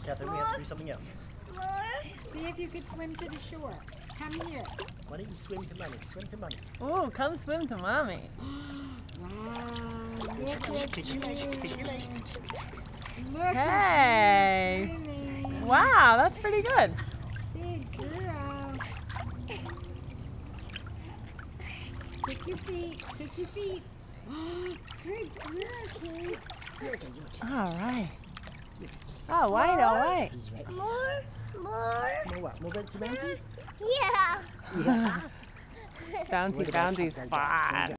Catherine, we have to do something else. See if you could swim to the shore. Come here. Why don't you swim to Mummy? Swim to Mummy. Oh, come swim to Mommy. Wow. Hey. Wow, that's pretty good. Big girl. Kick your feet. Kick your feet. Good girl, Kate. All right. Oh, white, all right. He's ready. More. More what? More bouncy bouncy? Yeah. Yeah. Bouncy, bouncy spot.